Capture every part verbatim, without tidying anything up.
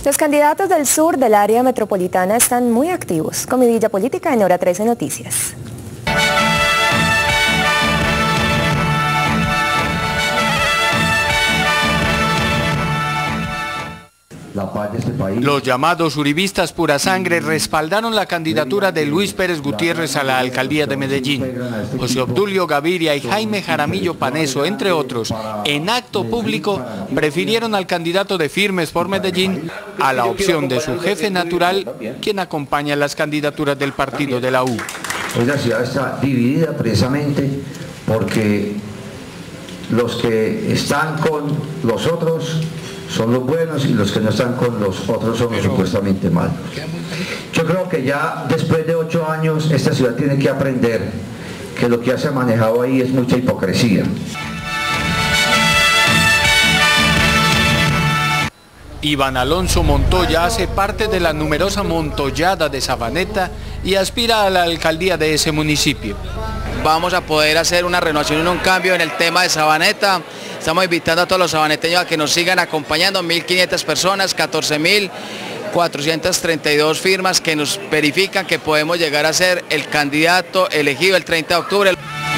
Los candidatos del sur del área metropolitana están muy activos. Comidilla política en Hora trece Noticias. La paz de este país. Los llamados uribistas pura sangre respaldaron la candidatura de Luis Pérez Gutiérrez a la alcaldía de Medellín. José Obdulio Gaviria y Jaime Jaramillo Paneso, entre otros, en acto público prefirieron al candidato de Firmes por Medellín a la opción de su jefe natural, quien acompaña las candidaturas del partido de la U. Hoy la ciudad está dividida precisamente porque los que están con los otros son los buenos y los que no están con los otros son los supuestamente malos. Yo creo que ya después de ocho años esta ciudad tiene que aprender que lo que ya se ha manejado ahí es mucha hipocresía. Iván Alonso Montoya hace parte de la numerosa Montoyada de Sabaneta y aspira a la alcaldía de ese municipio. Vamos a poder hacer una renovación y un cambio en el tema de Sabaneta. Estamos invitando a todos los sabaneteños a que nos sigan acompañando, mil quinientas personas, catorce mil cuatrocientas treinta y dos firmas que nos verifican que podemos llegar a ser el candidato elegido el treinta de octubre.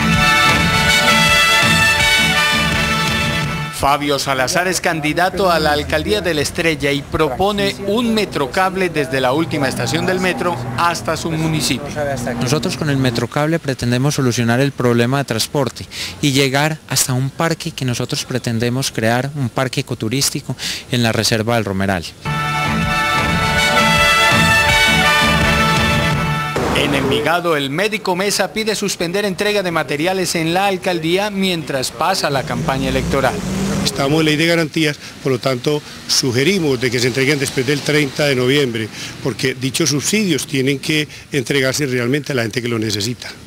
Fabio Salazar es candidato a la alcaldía de La Estrella y propone un metrocable desde la última estación del metro hasta su municipio. Nosotros con el metrocable pretendemos solucionar el problema de transporte y llegar hasta un parque que nosotros pretendemos crear, un parque ecoturístico en la reserva del Romeral. En Envigado, el médico Mesa pide suspender entrega de materiales en la alcaldía mientras pasa la campaña electoral. Estamos en ley de garantías, por lo tanto sugerimos de que se entreguen después del treinta de noviembre, porque dichos subsidios tienen que entregarse realmente a la gente que lo necesita.